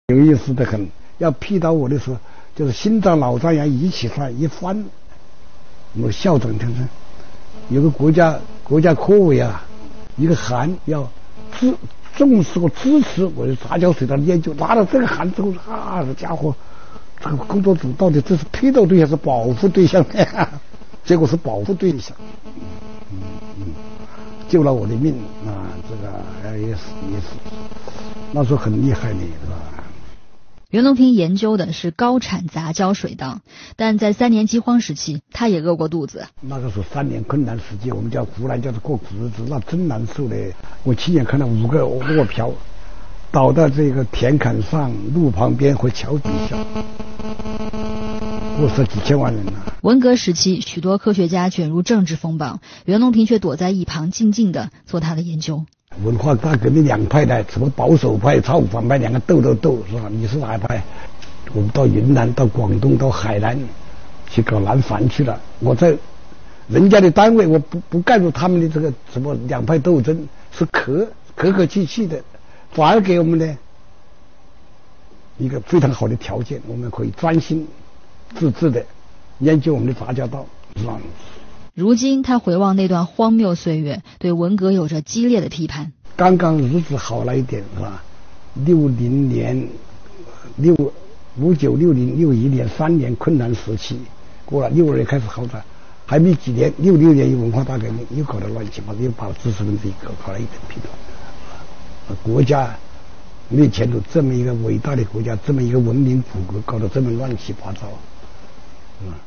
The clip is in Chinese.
有意思的很。要批到我的时候，就是心脏老张牙一起来一翻，我校长听说有个国家科委啊，一个函要重视和支持我的杂交水稻的研究，拿了这个函之后，这家伙，这个工作组到底这是批斗对象是保护对象呀？结果是保护对象，救了我的命啊！这个也是，那时候很厉害的，是吧？ 袁隆平研究的是高产杂交水稻，但在3年饥荒时期，他也饿过肚子。 那个时候3年困难时期，我们叫湖南叫做过苦日子，那真难受的。我亲眼看到5个卧瓢倒到这个田坎上、路旁边和桥底下，过世几千万人呐。 文革时期，许多科学家卷入政治风暴，袁隆平却躲在一旁静静地做他的研究。 文化大革命两派的，什么保守派、超反派，两个斗是吧？你是哪一派？我们到云南、到广东、到海南去搞南繁去了。我在人家的单位，我不干入他们的这个什么两派斗争，是客气的，反而给我们呢一个非常好的条件，我们可以专心致志的研究我们的杂交稻，是吧？ 如今他回望那段荒谬岁月，对文革有着激烈的批判。 刚刚日子好了一点，是吧？60年、59、60、61年3年困难时期过了，62年开始好转，还没几年，66年有文化大革命，又搞得乱七八糟，又把知识分子搞了一顿批斗。国家没有前途，这么一个伟大的国家，这么一个文明古国，搞得这么乱七八糟，是吧？